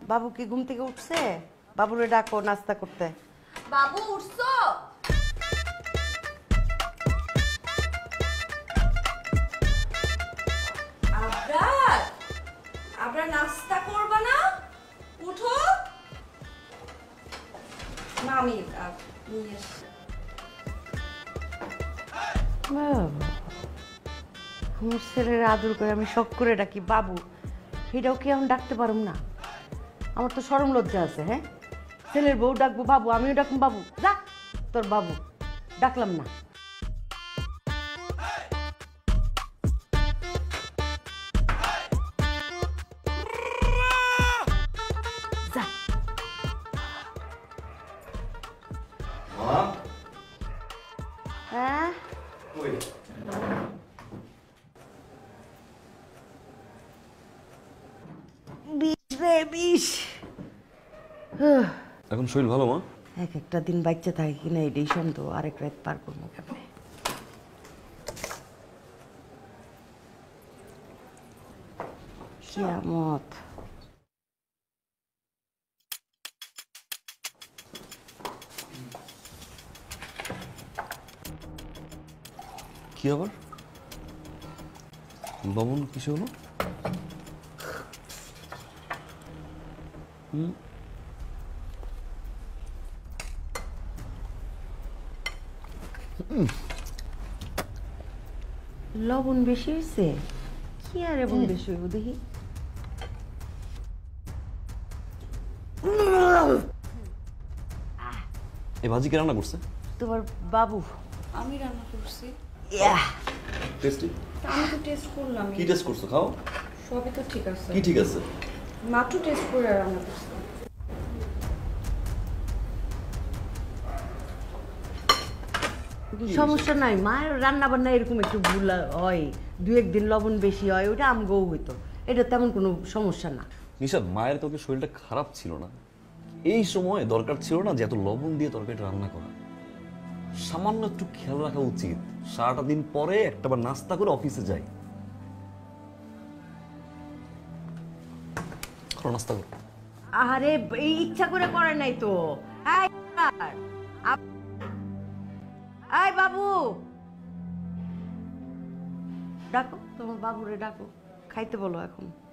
বাবু কি ঘুম থেকে উঠছে? বাবুরে ডাকো নাস্তা করতে। বাবু উঠছো? আবরার, আবরার নাস্তা করবা না? উঠো। মামি নিয়ে এসছে। আমার ছেলের আদর করে আমি শখ করে ডাকি বাবু, এটাও কি আমি ডাকতে পারুম না? আমার তো শরম লজ্জা আছে। হ্যাঁ, ছেলের বউ ডাকবো বাবু, আমিও ডাকুম বাবু। যা তোর বাবু, ডাকলাম না। যা। হ্যাঁ এখন শরীর ভালো মা? এক একটা দিন বাচ্চা থাকে কিনা এটাই সন্দেহ। আরেক রাত পার করবো কেমনে? কিয়ামত। কি আবার লবণ কিসে হলো? লবণ বেশি হয়েছে? কি আর এবং বেশি হইব দেখি। এই ভাজি কে রান্না করছে? তোমার বাবু। আমি রান্না করছি। টেস্টি? আমি তো টেস্ট করলাম। কি টেস্ট করছো? খাও। সবই তো ঠিক আছে। কি ঠিক আছে? মাত্র টেস্ট করে রান্না করছি। সমস্যা নাই, মায়ের রান্না বান্না এরকম একটু ভুল হয়, দু একদিন লবণ বেশি হয়, ওটা আমগো হইতো, এটা তেমন কোনো সমস্যা না। নিশাদ, মায়ের তোকে শরীরটা খারাপ ছিল না, এই সময় দরকার ছিল না যে এত লবণ দিয়ে তরকারিটা রান্না করা। সামান্য একটু খেয়াল রাখা উচিত। সারাটা দিন পরে একটাবার নাস্তা করে অফিসে যাই। করো, নাস্তা করো। আরে এই ইচ্ছা করে করে নাই তো। আয় বাবু, ডাকো তোমার বাবুরে, ডাকো, খাইতে বলো এখন।